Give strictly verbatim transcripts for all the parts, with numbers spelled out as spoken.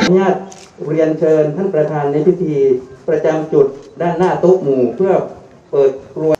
อนุญาตเรียนเชิญท่านประธานในพิธีประจำจุดด้านหน้าโต๊ะหมู่เพื่อเปิดกรวย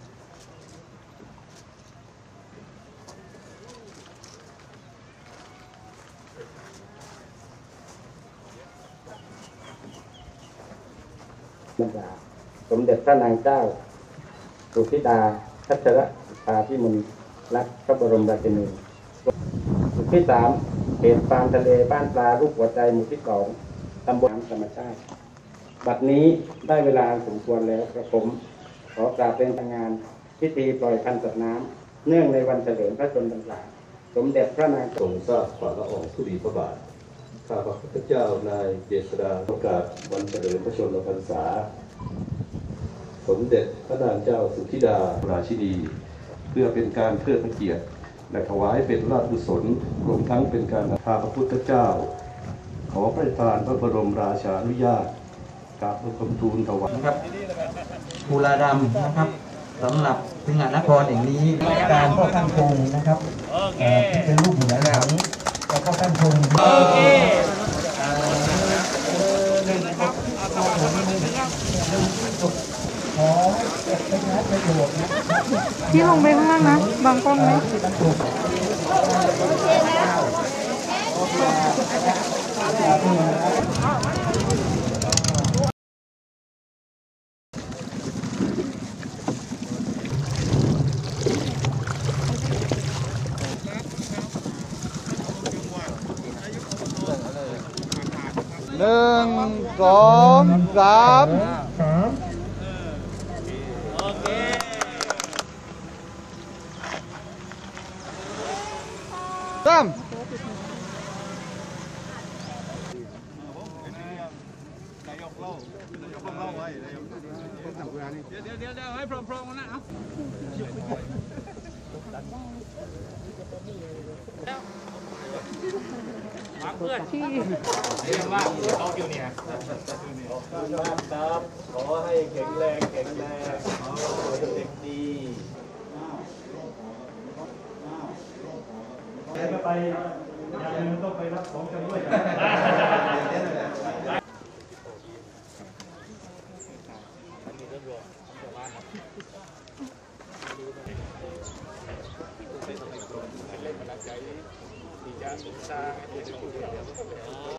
สมเด็จพระนางเจ้าสุธิดาพัชรภาพิมลรัตน์พระบรมราชินีหมู่ที่สามเขตฟาร์มทะเลบ้านปลาลูกหัวใจหมู่ที่สองตำบลน้ำธรรมชาติบัดนี้ได้เวลาสมควรแล้วกระผมขอกราบเป็นทางงานพิธีปล่อยพันธุ์สัตว์น้ำเนื่องในวันเฉลิมพระชนมพรรษาสมเด็จพระนางทรงทราบฝ่าละอองธุลีพระบาทข้าพระพุทธเจ้านายเจษฎาโอกาสวันเฉลิมพระชนมพรรษาสมเด็จพระนางเจ้าสุธิดาราชินีเพื่อเป็นการเทิดพระเกียรติและถวายเป็นราชกุศลรวมทั้งเป็นการข้าพระพุทธเจ้าขอพระราชทานพระบรมราชานุญาตกราบบังคมทูลถวายนะครับภูราดำนะครับสำหรับสิงหนครแห่งนี้การพ่อท่านคงนะครับที่เป็นรูปเหมือนของพ่อท่านคงโอเคพี่ลงไปข้างล่างนะบางกล้องไหมหนึ่งสองสามโอเคสามนายกเล่านายกเล่าไว้นายกเดี๋ยวเดี๋ยวเดี๋ยวให้พร้อมๆกันนะเอาเพื่อนที่เรียกว่าโตเกียวเนี่ยครับขอให้แข็งแรงแข็งแรงขอให้เด็กดีไปอย่างนึงต้องไปรับของกันด้วย